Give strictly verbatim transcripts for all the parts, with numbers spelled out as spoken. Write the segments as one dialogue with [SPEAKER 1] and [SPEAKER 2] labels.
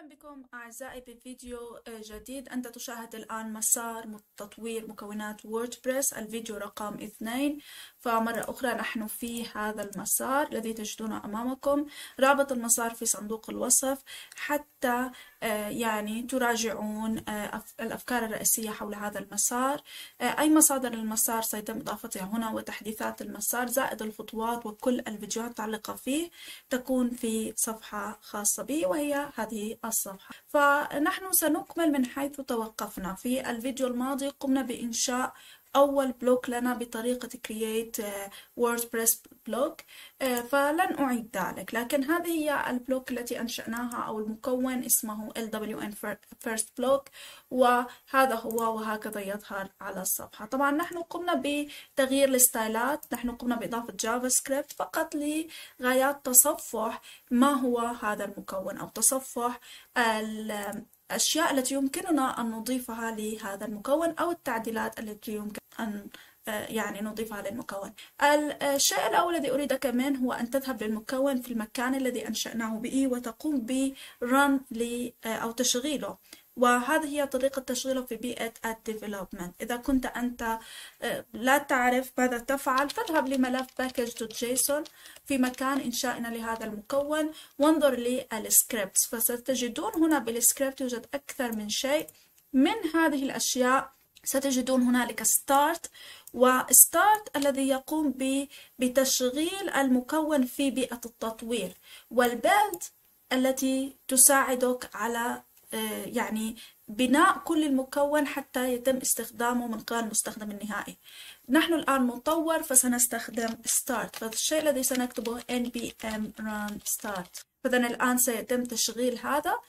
[SPEAKER 1] بكم أعزائي بفيديو جديد. أنت تشاهد الآن مسار تطوير مكونات ووردبريس، الفيديو رقم اثنين. فمرة أخرى نحن في هذا المسار الذي تجدونه أمامكم. رابط المسار في صندوق الوصف حتى يعني تراجعون الأفكار الرئيسية حول هذا المسار. أي مصادر المسار سيتم إضافتها هنا، وتحديثات المسار زائد الخطوات وكل الفيديوهات المتعلقة فيه تكون في صفحة خاصة بي، وهي هذه الصفحة. فنحن سنكمل من حيث توقفنا في الفيديو الماضي. قمنا بإنشاء أول بلوك لنا بطريقة create WordPress بلوك، فلن أعيد ذلك، لكن هذه هي البلوك التي أنشأناها أو المكون اسمه إل دبليو إن First Block، وهذا هو وهكذا يظهر على الصفحة. طبعا نحن قمنا بتغيير الستايلات، نحن قمنا بإضافة جافا سكريبت فقط لغايات تصفح ما هو هذا المكون أو تصفح الأشياء التي يمكننا أن نضيفها لهذا المكون أو التعديلات التي يمكن أن يعني نضيفها للمكون. الشيء الأول الذي أريد كمان هو أن تذهب للمكون في المكان الذي أنشأناه به وتقوم برن ل أو تشغيله، وهذه هي طريقة تشغيله في بيئة الديفلوبمنت. إذا كنت أنت لا تعرف ماذا تفعل فاذهب لملف package.json في مكان إنشائنا لهذا المكون وانظر للسكريبتس، فستجدون هنا بالسكريبت يوجد أكثر من شيء. من هذه الأشياء ستجدون هنالك start، وstart الذي يقوم بتشغيل المكون في بيئة التطوير، والbuild التي تساعدك على يعني بناء كل المكون حتى يتم استخدامه من قبل المستخدم النهائي. نحن الآن مطور فسنستخدم start، فالشيء الذي سنكتبه npm run start. فإذا الآن سيتم تشغيل هذا،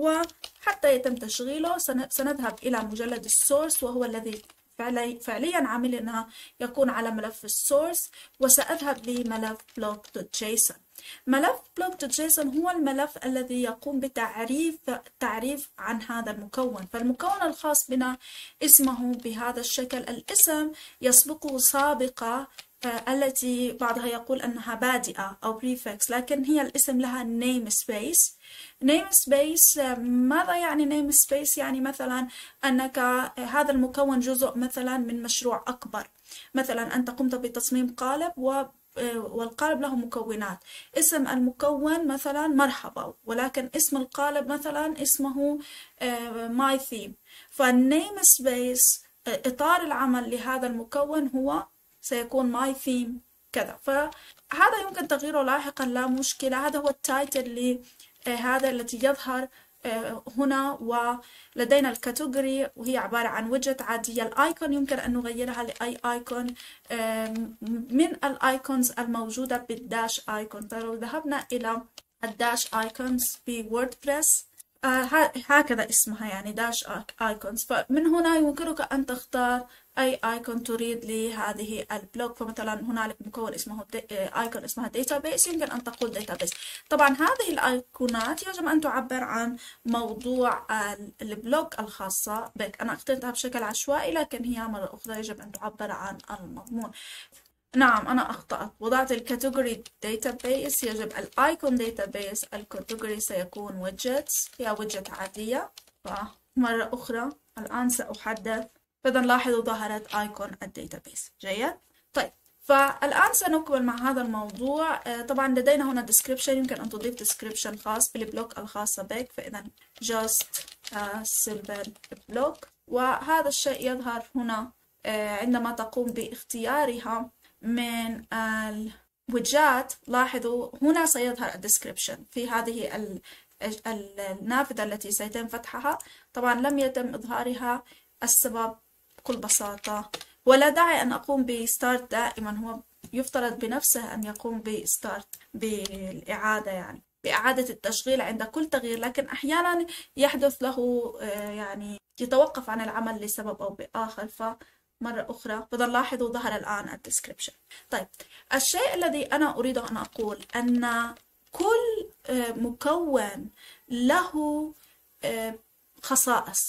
[SPEAKER 1] وحتى يتم تشغيله سنذهب إلى مجلد السورس وهو الذي فعليا عملنا يكون على ملف السورس، وسأذهب لملف block.json. ملف block.json هو الملف الذي يقوم بتعريف تعريف عن هذا المكون. فالمكون الخاص بنا اسمه بهذا الشكل، الاسم يسبقه سابقة التي بعضها يقول أنها بادئة أو prefix، لكن هي الاسم لها namespace. namespace ماذا يعني namespace؟ يعني مثلا أنك هذا المكون جزء مثلا من مشروع أكبر. مثلا أنت قمت بتصميم قالب و والقالب له مكونات، اسم المكون مثلا مرحبا، ولكن اسم القالب مثلا اسمه my theme. فالنيم سبيس إطار العمل لهذا المكون هو سيكون my theme كذا، فهذا يمكن تغييره لاحقا لا مشكلة. هذا هو التايتل لهذا التي يظهر هنا، ولدينا الكاتيجوري وهي عبارة عن ويدجت عادية. الايكون يمكن أن نغيرها لأي ايكون من الايكونز الموجودة بالداش ايكون. فلو ذهبنا إلى الداش ايكونز بووردبريس هكذا اسمها، يعني داش ايكونز، فمن هنا يمكنك أن تختار أي ايكون تريد لهذه البلوك. فمثلا هنالك مكون اسمه ايكون اسمها database، يمكن أن تقول database. طبعا هذه الايقونات يجب أن تعبر عن موضوع البلوك الخاصة بك. أنا اخترتها بشكل عشوائي، لكن هي مرة أخرى يجب أن تعبر عن المضمون. نعم أنا أخطأت، وضعت الكاتيجوري database، يجب الايكون database، الكاتيجوري سيكون widgets، هي widget عادية. فمرة أخرى الآن سأحدث، فإذا لاحظوا ظهرت ايكون الداتابيس. جيد. طيب فالآن سنكمل مع هذا الموضوع. طبعا لدينا هنا description، يمكن أن تضيف description خاص بالبلوك الخاصة بك، فإذا just a simple block، وهذا الشيء يظهر هنا عندما تقوم باختيارها من الويدجات. لاحظوا هنا سيظهر description في هذه النافذة التي سيتم فتحها. طبعا لم يتم إظهارها، السبب بكل بساطة ولا داعي أن أقوم بستارت دائما، هو يفترض بنفسه أن يقوم بستارت بالإعادة، يعني بإعادة التشغيل عند كل تغيير، لكن أحيانا يحدث له يعني يتوقف عن العمل لسبب أو بآخر. فمرة أخرى فإذا لاحظوا ظهر الآن الديسكريبشن. طيب الشيء الذي أنا أريد أن أقول أن كل مكون له خصائص،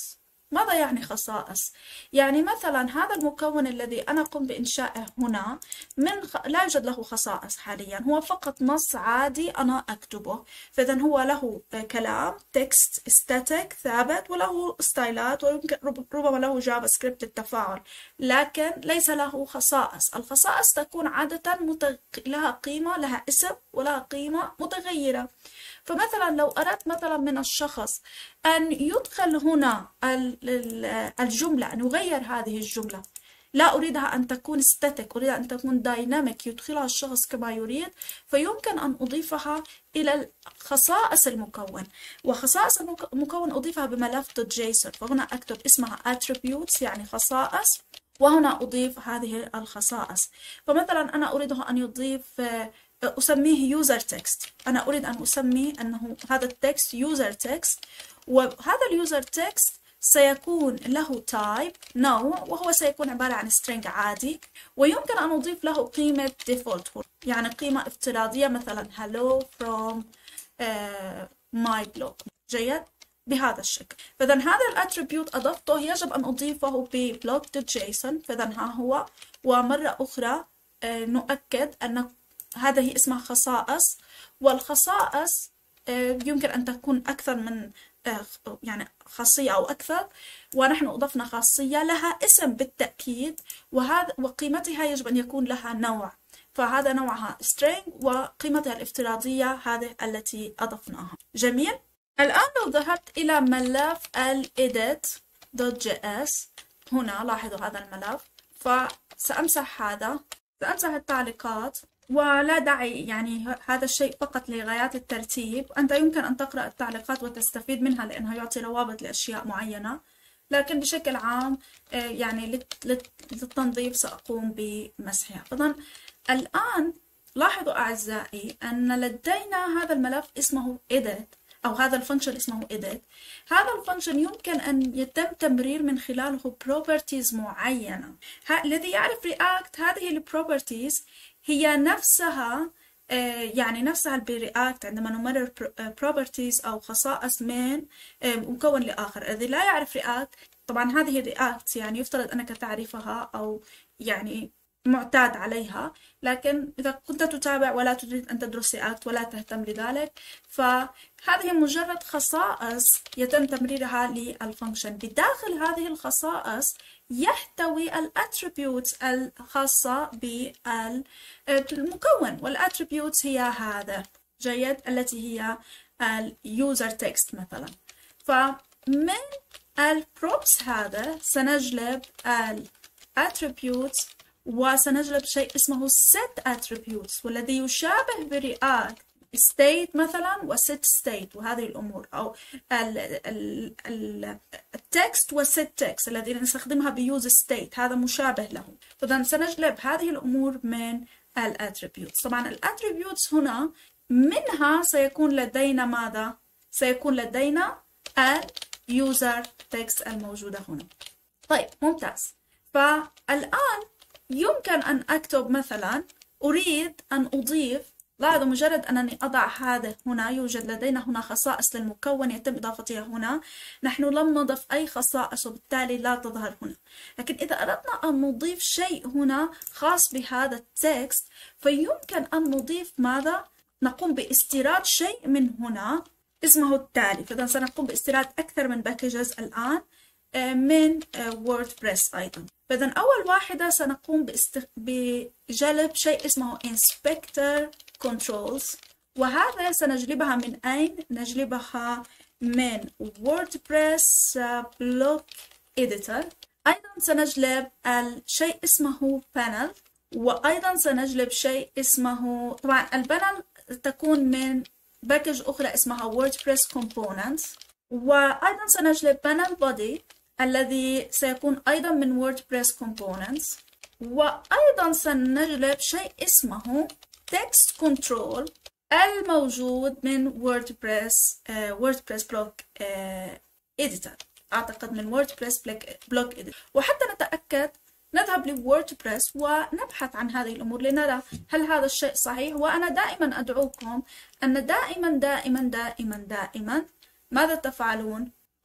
[SPEAKER 1] ماذا يعني خصائص؟ يعني مثلا هذا المكون الذي أنا قم بإنشائه هنا من خ... لا يوجد له خصائص حاليا، هو فقط نص عادي أنا أكتبه. فإذا هو له كلام تكست ستاتيك ثابت، وله ستايلات، ويمكن ربما له جافا سكريبت للتفاعل، لكن ليس له خصائص. الخصائص تكون عادة متغ... لها قيمة، لها اسم ولها قيمة متغيرة. فمثلا لو أردت مثلا من الشخص أن يدخل هنا الجملة، أن يغير هذه الجملة، لا أريدها أن تكون ستاتيك، أريد أن تكون دايناميك يدخلها الشخص كما يريد، فيمكن أن أضيفها إلى خصائص المكون. وخصائص المكون أضيفها بملف .json، فهنا أكتب اسمها attributes يعني خصائص، وهنا أضيف هذه الخصائص. فمثلا أنا أريده أن يضيف، أسميه user text، أنا أريد أن أسمي أنه هذا التكست user text، وهذا اليوزر تكست سيكون له type نوع، وهو سيكون عبارة عن string عادي، ويمكن أن أضيف له قيمة default يعني قيمة افتراضية، مثلا hello from uh, my blog. جيد؟ بهذا الشكل. فإذا هذا الاتريبيوت أضفته، يجب أن أضيفه ب blog.json. فإذا ها هو، ومرة أخرى نؤكد أن هذه اسمها خصائص، والخصائص يمكن أن تكون أكثر من يعني خاصية أو أكثر، ونحن أضفنا خاصية لها اسم بالتأكيد، وهذا وقيمتها يجب أن يكون لها نوع، فهذا نوعها string وقيمتها الافتراضية هذه التي أضفناها. جميل. الآن لو ذهبت إلى ملف ال edit.js، هنا لاحظوا هذا الملف، فسأمسح هذا، سأمسح التعليقات، ولا داعي يعني هذا الشيء فقط لغايات الترتيب. أنت يمكن أن تقرأ التعليقات وتستفيد منها لأنها يعطي روابط لأشياء معينة، لكن بشكل عام يعني للتنظيف سأقوم بمسحها. إذن الآن لاحظوا أعزائي أن لدينا هذا الملف اسمه edit، أو هذا الفانكشن اسمه edit. هذا الفانكشن يمكن أن يتم تمرير من خلاله properties معينة. الذي يعرف React، هذه البروبرتيز هي نفسها يعني نفسها برياكت عندما نمرر properties أو خصائص من مكون لآخر. الذي لا يعرف React، طبعا هذه React يعني يفترض أنك تعرفها أو يعني معتاد عليها، لكن إذا كنت تتابع ولا تريد أن تدرس React ولا تهتم لذلك، فهذه مجرد خصائص يتم تمريرها للفانكشن. بداخل هذه الخصائص يحتوي الاتريبيوتس الخاصة بالمكون، والاتريبيوتس هي هذا. جيد؟ التي هي اليوزر تكست مثلا. فمن البروبس هذا سنجلب الاتريبيوتس، وسنجلب شيء اسمه set attributes، والذي يشابه برياكت state مثلا وset state وهذه الأمور، أو التكست والset text الذي نستخدمها بuse state، هذا مشابه له. فإذا سنجلب هذه الأمور من الاتريبيوتس. طبعا الاتريبيوتس هنا منها سيكون لدينا ماذا؟ سيكون لدينا اليوزر text الموجودة هنا. طيب ممتاز. فالآن يمكن أن أكتب مثلا أريد أن أضيف، لاحظوا مجرد أنني أضع هذا هنا، يوجد لدينا هنا خصائص للمكون يتم إضافتها هنا، نحن لم نضف أي خصائص وبالتالي لا تظهر هنا. لكن إذا أردنا أن نضيف شيء هنا خاص بهذا التكست، فيمكن أن نضيف ماذا؟ نقوم باستيراد شيء من هنا اسمه التالي. فإذا سنقوم باستيراد أكثر من باكجز الآن من ووردبريس أيضا. فإذا أول واحدة سنقوم باست... بجلب شيء اسمه inspector controls، وهذا سنجلبها من أين؟ نجلبها من ووردبريس بلوك إديتور. أيضا سنجلب الشيء اسمه panel، وأيضا سنجلب شيء اسمه، طبعا البانل تكون من باكج أخرى اسمها ووردبريس components، وأيضا سنجلب panel body الذي سيكون أيضا من ووردبريس components، وأيضا سنجلب شيء اسمه text control الموجود من ووردبريس ووردبريس بلوك إديتور، أعتقد من ووردبريس بلوك إديتور. وحتى نتأكد نذهب لووردبريس ونبحث عن هذه الأمور لنرى هل هذا الشيء صحيح. وأنا دائما أدعوكم أن دائما دائما دائما دائما ماذا تفعلون؟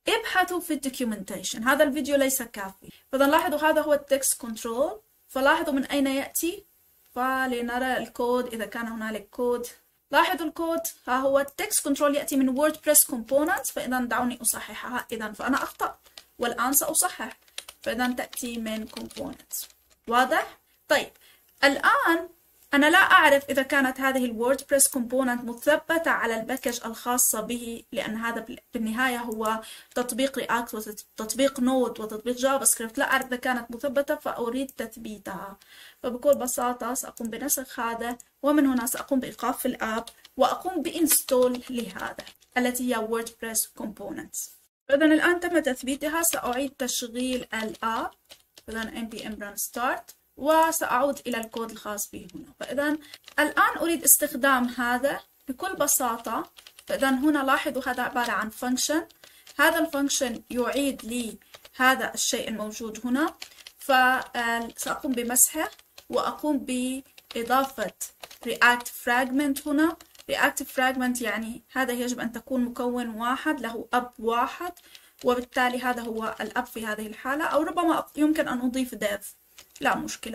[SPEAKER 1] ابحثوا في الدوكيومنتيشن، هذا الفيديو ليس كافي. فإذا لاحظوا هذا هو التكست كنترول، فلاحظوا من أين يأتي، فلنرى الكود إذا كان هنالك كود. لاحظوا الكود، ها هو التكست كنترول يأتي من ووردبريس كومبوننتس، فإذا دعوني أصححها، إذا فأنا أخطأ والآن سأصحح، فإذا تأتي من components. واضح؟ طيب الآن أنا لا أعرف إذا كانت هذه الووردبريس كومبوننت مثبتة على الباكج الخاصة به، لأن هذا بالنهاية هو تطبيق رياكت وتطبيق نود وتطبيق جافا سكريبت، لا أعرف إذا كانت مثبتة فأريد تثبيتها. فبكل بساطة سأقوم بنسخ هذا، ومن هنا سأقوم بإيقاف الآب وأقوم بإنستول لهذا التي هي ووردبريس كومبوننتس. فإذا الآن تم تثبيتها، سأعيد تشغيل الآب، فإذا npm run start، وسأعود إلى الكود الخاص به هنا. فإذا الآن أريد استخدام هذا بكل بساطة. فإذا هنا لاحظوا هذا عبارة عن function، هذا الفانكشن يعيد لي هذا الشيء الموجود هنا، فسأقوم بمسحه وأقوم بإضافة react fragment هنا. react fragment يعني هذا يجب أن تكون مكون واحد له أب واحد، وبالتالي هذا هو الأب في هذه الحالة، أو ربما يمكن أن أضيف div، لا مشكلة.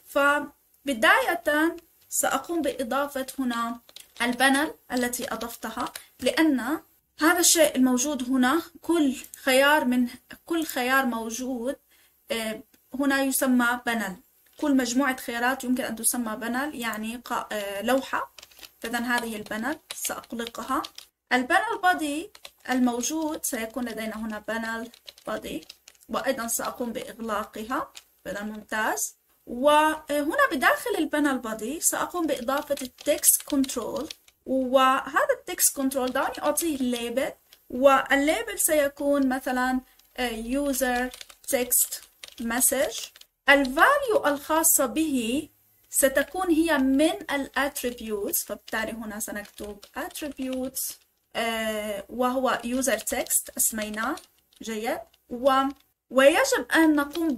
[SPEAKER 1] فبداية سأقوم بإضافة هنا البانل التي أضفتها، لأن هذا الشيء الموجود هنا كل خيار من كل خيار موجود هنا يسمى بانل، كل مجموعة خيارات يمكن أن تسمى بانل، يعني لوحة. فإذا هذه البانل سأغلقها. البانل بادي الموجود سيكون لدينا هنا بانل بادي، وأيضا سأقوم بإغلاقها. فإذا ممتاز. وهنا بداخل البانل بادي سأقوم بإضافة التكست كنترول، وهذا التكست كنترول دعوني أعطيه ليبل، والليبل سيكون مثلا user text message. الفاليو الخاصة به ستكون هي من الاتريبيوتس، فبالتالي هنا سنكتب attributes وهو user text اسميناه. جيد. و ويجب أن نقوم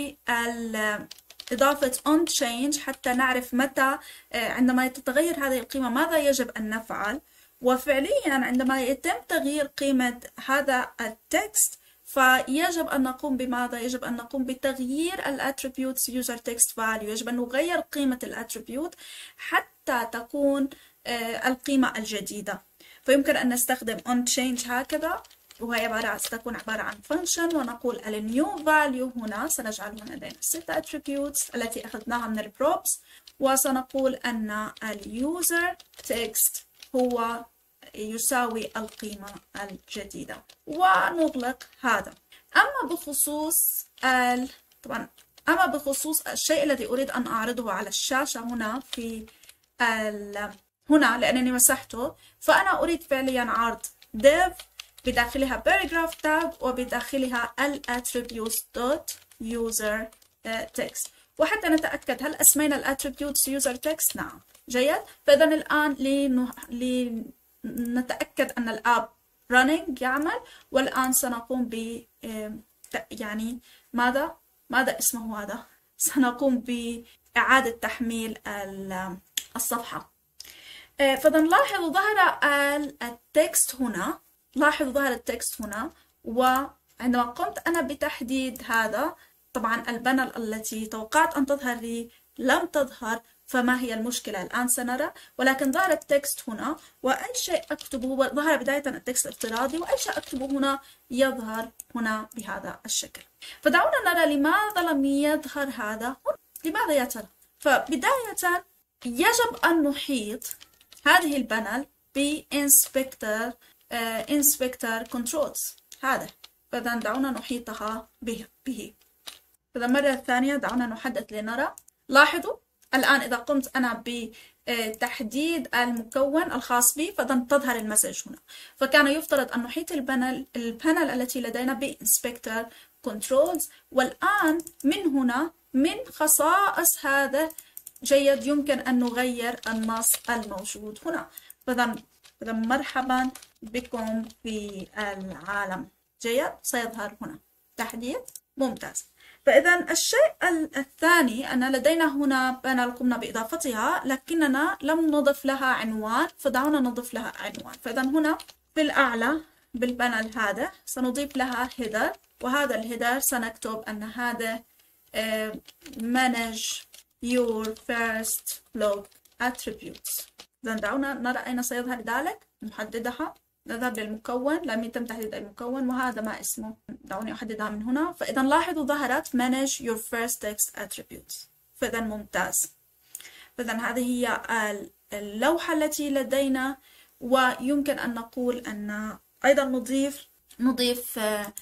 [SPEAKER 1] بإضافة on change حتى نعرف متى عندما تتغير هذه القيمة ماذا يجب أن نفعل. وفعليا عندما يتم تغيير قيمة هذا التكست فيجب أن نقوم بماذا؟ يجب أن نقوم بتغيير الاتريبيوتس user text value، يجب أن نغير قيمة الاتريبيوت حتى تكون القيمة الجديدة. فيمكن أن نستخدم on change هكذا، وهي عبارة ستكون عبارة عن function، ونقول ال new value هنا سنجعل هنا لدينا ست attributes التي أخذناها من البروبس، وسنقول أن ال user text هو يساوي القيمة الجديدة، ونغلق هذا. أما بخصوص ال... طبعا أما بخصوص الشيء الذي أريد أن أعرضه على الشاشة هنا في ال... هنا لأنني مسحته، فأنا أريد فعليا عرض div بداخلها paragraph tag وبداخلها ال attributes dot user text. وحتى نتأكد هل أسمينا ال attributes user text؟ نعم. جيد. فإذا الآن لنه... لنتأكد أن الآب running يعمل، والآن سنقوم ب يعني ماذا ماذا اسمه هذا؟ سنقوم بإعادة تحميل الصفحة. فإذا لاحظوا ظهر التكست هنا، لاحظوا ظهر التكست هنا، وعندما قمت أنا بتحديد هذا طبعا البانل التي توقعت أن تظهر لي لم تظهر، فما هي المشكلة الآن سنرى. ولكن ظهر التكست هنا، وأي شيء أكتبه ظهر بداية التكست الافتراضي، وأي شيء أكتبه هنا يظهر هنا بهذا الشكل. فدعونا نرى لماذا لم يظهر هذا، لماذا يا ترى؟ فبداية يجب أن نحيط هذه البانل بإنسبكتر إنسبكتر كنترولز هذا. فإذا دعونا نحيطها به به. فإذا مرة ثانية دعونا نحدث لنرى. لاحظوا الآن إذا قمت أنا بتحديد المكون الخاص بي فإذا تظهر المسج هنا. فكان يفترض أن نحيط البانل البانل التي لدينا بإنسبكتر كنترولز، والآن من هنا من خصائص هذا جيد يمكن أن نغير النص الموجود هنا. فإذا فإذا مرحبا بكم في العالم. جيد. سيظهر هنا تحديد. ممتاز. فإذا الشيء الثاني أن لدينا هنا بانل قمنا بإضافتها لكننا لم نضف لها عنوان، فدعونا نضيف لها عنوان. فإذا هنا في الأعلى بالبانل هذا سنضيف لها header، وهذا الهيدر سنكتب أن هذا uh, manage your first blog attributes. إذا دعونا نرى أين سيظهر ذلك. نحددها، نذهب للمكون، لم يتم تحديد المكون وهذا ما اسمه، دعوني أحددها من هنا. فإذا لاحظوا ظهرت manage your first text attributes. فإذا ممتاز. فإذا هذه هي اللوحة التي لدينا، ويمكن أن نقول أن أيضا نضيف نضيف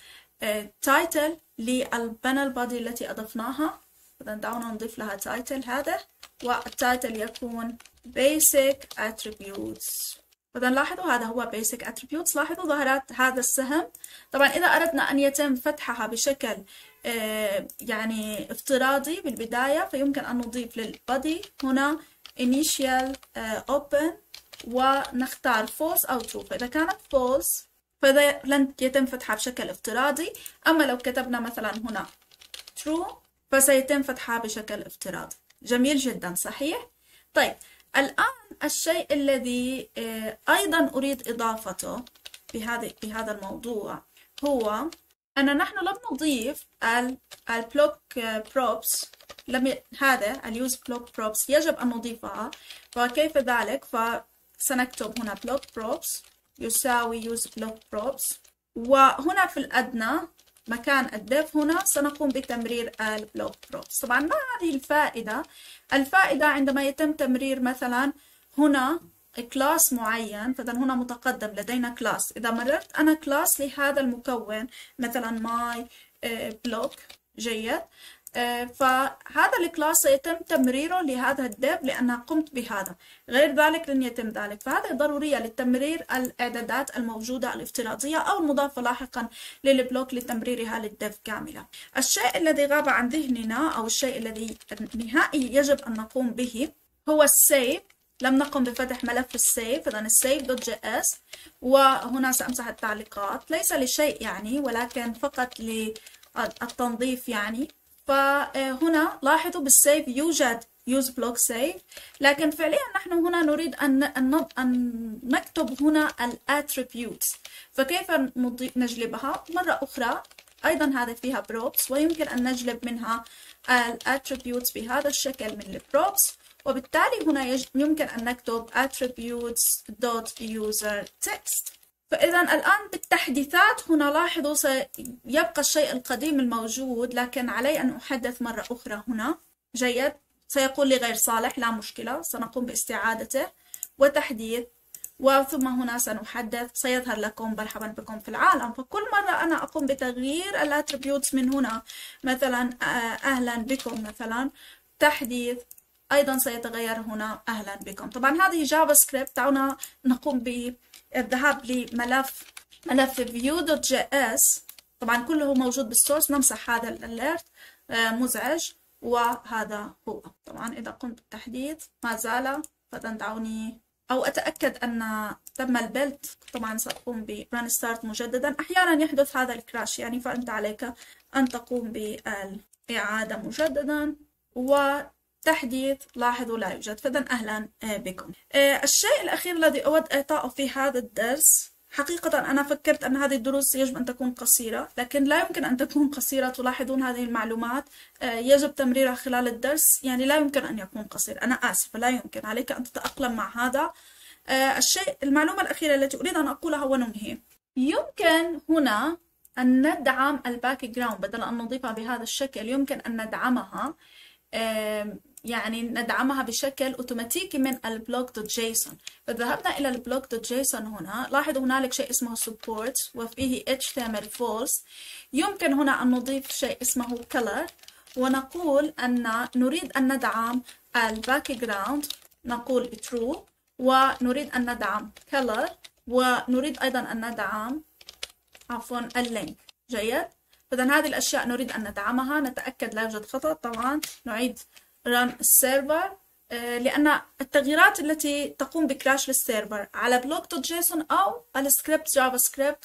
[SPEAKER 1] تايتل للبانل بادي التي أضفناها. إذا دعونا نضيف لها تايتل هذا، والتايتل يكون basic attributes. إذا لاحظوا هذا هو basic attributes. لاحظوا ظهرت هذا السهم. طبعا إذا أردنا أن يتم فتحها بشكل يعني افتراضي بالبداية، فيمكن أن نضيف للبادي هنا initial open ونختار false أو true. فإذا كانت false فإذا لن يتم فتحها بشكل افتراضي، أما لو كتبنا مثلا هنا true فسيتم فتحها بشكل افتراضي. جميل جدا، صحيح؟ طيب الآن الشيء الذي أيضا أريد إضافته بهذا بهذا الموضوع هو أن نحن لم نضيف البلوك بروبس. لم ي... هذا اليوز بلوك بروبس يجب أن نضيفها. وكيف ذلك؟ فسنكتب هنا بلوك بروبس يساوي يوز بلوك بروبس، وهنا في الأدنى مكان الديف هنا سنقوم بتمرير البلوك بروبس. طبعا ما هذه الفائدة؟ الفائدة عندما يتم تمرير مثلا هنا كلاس معين، فإذا هنا متقدم لدينا كلاس. إذا مررت أنا كلاس لهذا المكون مثلا ماي بلوك، جيد، فهذا الكلاس سيتم تمريره لهذا الديف لأنها قمت بهذا، غير ذلك لن يتم ذلك. فهذا ضرورية لتمرير الإعدادات الموجودة الافتراضية أو المضافة لاحقا للبلوك لتمريرها للديف كاملة. الشيء الذي غاب عن ذهننا أو الشيء الذي نهائي يجب أن نقوم به هو السيف. لم نقم بفتح ملف السيف. إذا السيف دوت جي اس، وهنا سأمسح التعليقات ليس لشيء يعني، ولكن فقط للتنظيف يعني. فهنا لاحظوا بالسيف يوجد use block save، لكن فعليا نحن هنا نريد أن أن نكتب هنا الاتريبيوتس. فكيف نجلبها؟ مرة أخرى أيضا هذا فيها بروبس، ويمكن أن نجلب منها الاتريبيوتس بهذا الشكل من البروبس، وبالتالي هنا يمكن أن نكتب attributes.userText. فإذا الآن بالتحديثات هنا لاحظوا سيبقى الشيء القديم الموجود، لكن علي أن أحدث مرة أخرى هنا. جيد، سيقول لي غير صالح، لا مشكلة، سنقوم باستعادته وتحديث، وثم هنا سنحدث. سيظهر لكم مرحبا بكم في العالم. فكل مرة أنا أقوم بتغيير الاتريبيوتس من هنا، مثلا أهلا بكم مثلا، تحديث، أيضا سيتغير هنا أهلا بكم. طبعا هذه جافا سكريبت. دعونا نقوم بالذهاب لملف ملف view.js. طبعا كله موجود بالسورس. نمسح هذا الاليرت مزعج، وهذا هو. طبعا إذا قمت بالتحديث ما زال، فدعوني أو أتأكد أن تم البيلد. طبعا سأقوم بران ستارت مجددا. أحيانا يحدث هذا الكراش يعني، فأنت عليك أن تقوم بالإعادة مجددا و تحديث. لاحظوا لا يوجد، فإذا أهلا بكم. الشيء الأخير الذي أود إعطائه في هذا الدرس، حقيقة أنا فكرت أن هذه الدروس يجب أن تكون قصيرة، لكن لا يمكن أن تكون قصيرة. تلاحظون هذه المعلومات يجب تمريرها خلال الدرس، يعني لا يمكن أن يكون قصير. أنا آسفة، لا يمكن، عليك أن تتأقلم مع هذا. الشيء المعلومة الأخيرة التي أريد أن أقولها وننهي، يمكن هنا أن ندعم الباك جراوند بدل أن نضيفها بهذا الشكل. يمكن أن ندعمها، يعني ندعمها بشكل اوتوماتيكي من البلوك دوت جيسون. فذهبنا الى البلوك دوت جيسون هنا، لاحظوا هنالك شيء اسمه support وفيه اتش تي ام ال false. يمكن هنا ان نضيف شيء اسمه color، ونقول ان نريد ان ندعم الباك جراوند، نقول true، ونريد ان ندعم color، ونريد ايضا ان ندعم عفوا اللينك. جيد، فإذا هذه الأشياء نريد أن ندعمها. نتأكد لا يوجد خطأ. طبعا نعيد run السيرفر، لأن التغييرات التي تقوم بكراش للسيرفر على بلوك دوت جيسون أو السكريبت جافا سكريبت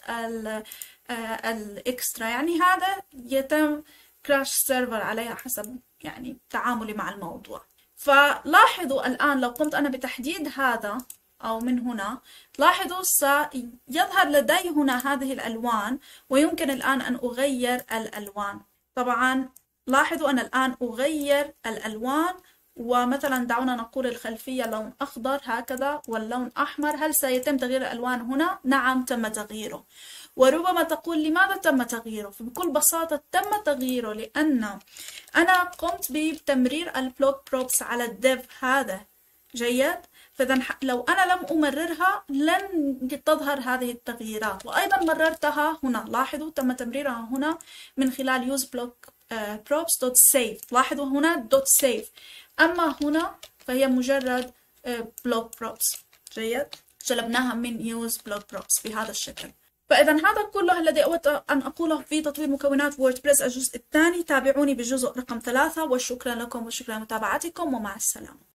[SPEAKER 1] الإكسترا، يعني هذا يتم كراش السيرفر عليها حسب يعني تعاملي مع الموضوع. فلاحظوا الآن لو قمت أنا بتحديد هذا أو من هنا، تلاحظوا سيظهر لدي هنا هذه الألوان، ويمكن الآن أن أغير الألوان. طبعا لاحظوا أن الآن أغير الألوان، ومثلا دعونا نقول الخلفية لون أخضر هكذا واللون أحمر. هل سيتم تغيير الألوان هنا؟ نعم تم تغييره. وربما تقول لماذا تم تغييره؟ فبكل بساطة تم تغييره لأن أنا قمت بتمرير البلوك بروبس على الديف هذا. جيد؟ فإذا لو أنا لم أمررها لن تظهر هذه التغييرات، وأيضا مررتها هنا. لاحظوا تم تمريرها هنا من خلال use block props dot save. لاحظوا هنا dot save، أما هنا فهي مجرد block props. جيد؟ جلبناها من use block props بهذا الشكل. فإذا هذا كله الذي أود أن أقوله في تطوير مكونات ووردبريس الجزء الثاني. تابعوني بالجزء رقم ثلاثة، وشكرا لكم وشكرا لمتابعتكم، ومع السلامة.